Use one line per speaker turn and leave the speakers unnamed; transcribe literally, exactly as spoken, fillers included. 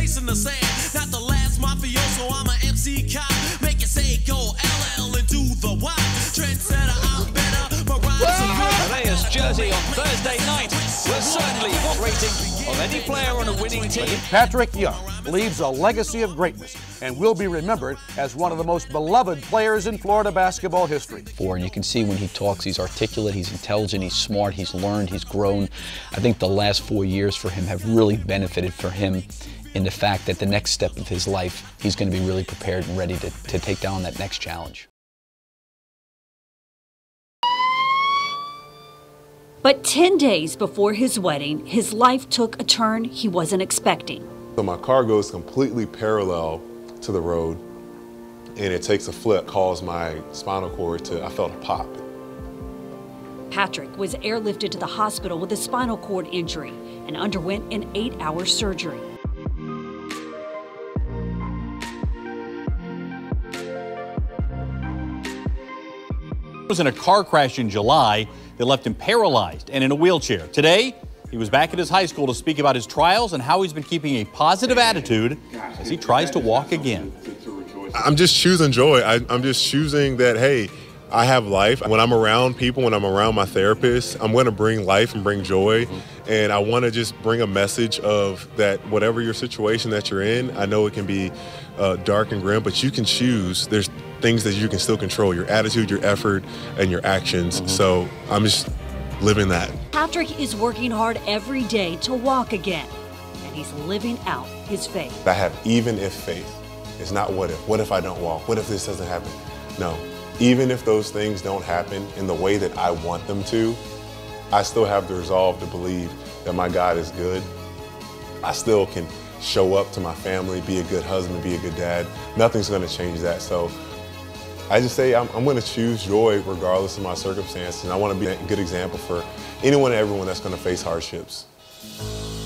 face in the sand. Not the last mafioso, I'm a M C cop. Make it say go L L and do the Y. Trendsetter, I'm better, but rhymes
Player's jersey on Thursday night will certainly not rating of any player on a winning team.
Patric Young leaves a legacy of greatness and will be remembered as one of the most beloved players in Florida basketball history.
And you can see when he talks, he's articulate, he's intelligent, he's smart, he's learned, he's grown. I think the last four years for him have really benefited for him in the fact that the next step of his life, he's going to be really prepared and ready to, to take down that next challenge.
But ten days before his wedding, his life took a turn he wasn't expecting.
So my car goes completely parallel to the road, and it takes a flip, caused my spinal cord to, I felt a pop.
Patric was airlifted to the hospital with a spinal cord injury and underwent an eight-hour surgery.
He was in a car crash in July that left him paralyzed and in a wheelchair. Today, he was back at his high school to speak about his trials and how he's been keeping a positive attitude as he tries to walk again.
I'm just choosing joy. I, I'm just choosing that, hey, I have life. When I'm around people, when I'm around my therapist, I'm going to bring life and bring joy. And I want to just bring a message of that whatever your situation that you're in, I know it can be uh, dark and grim, but you can choose. There's things that you can still control, your attitude, your effort, and your actions. Mm-hmm. So I'm just living that.
Patric is working hard every day to walk again, and he's living out his faith.
I have even if faith. It's not what if. What if I don't walk? What if this doesn't happen? No. Even if those things don't happen in the way that I want them to, I still have the resolve to believe that my God is good. I still can show up to my family, be a good husband, be a good dad. Nothing's going to change that. So I just say I'm, I'm going to choose joy regardless of my circumstances, and I want to be a good example for anyone and everyone that's going to face hardships.